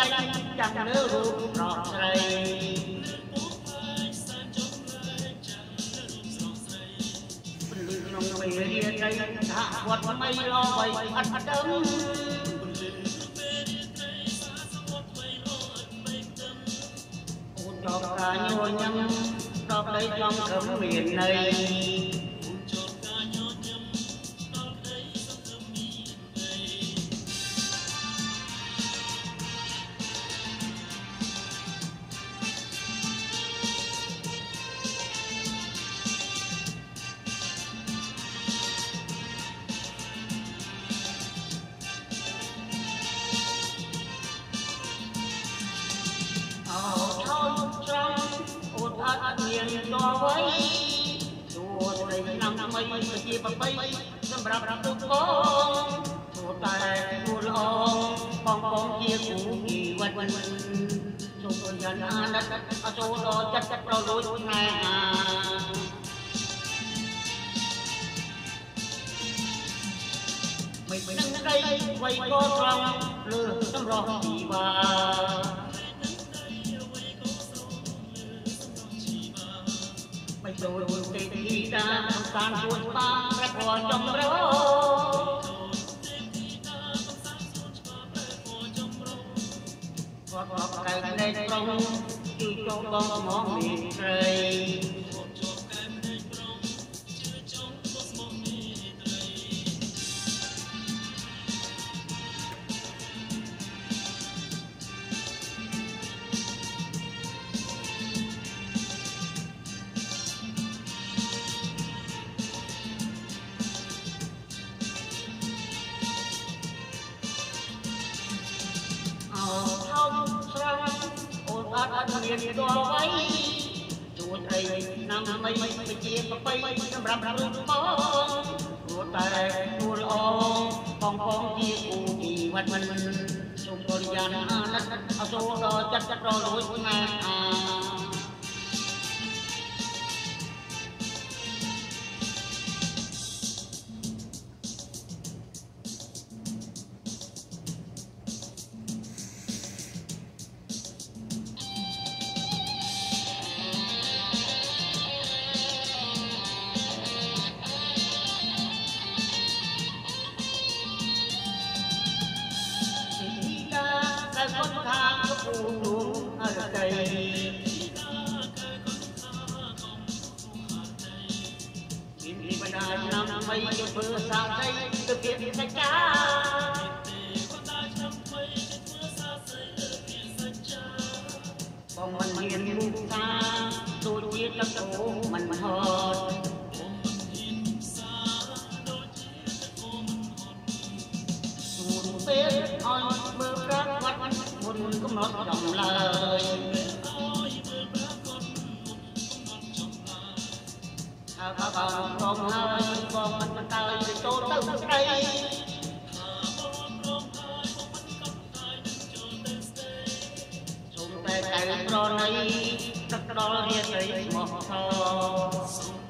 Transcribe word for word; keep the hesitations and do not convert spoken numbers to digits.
ចាំលើរូបប្រកស្រីពលឺក្នុងវេរាត្រីថាវត្តថ្មីឡបីអត់ដឹងអូនចកកាញញឹមដល់ដីចំក្រឹមមានន័យអត់មានដល់ໄວទួស្ដីឆ្នាំថ្មីជាប្របីសម្រាប់ទុកបងទោះតែគួរល្អបងបងជាគូជីវិតសូមយ៉ាងអាណិតអសូរដល់ចិត្តចិត្តប្រលួយស្នេហាមិនដឹងដីអ្វីក៏ត្រង់លើសម្រស់ជីវាไม่โดนตีตีดาการปวดบ้าและพอจมร้อนพอพอไก่ในตรงจู่โจมก็มองมีใครអត់មានដល់ໄວជួនអីឆ្នាំថ្មីមិនជាប្របីសម្រាប់រឿងបងព្រោះតែគួរល្អបងបងជាគូជីវិតមិនសូមបរិយាណាអាណិតអសូរដល់ចិត្តចិត្តរលួយស្នេហាคนทางก็ปูดูอะไรกินบรรดานำไปเพื่อสร้างใจจะเปลี่ยนสัจจาบองมันเห็นมุกตาตูจีตะโกมันหอดสูดเป็นอ่อนเมื่อรักวัดคนก็หมดจำเลยถ้าเขาบอกตรงเลยบอกมันตายไปโตตั้งใจส่งแต่ใจรอในตักรอเรียนใจหมดทอ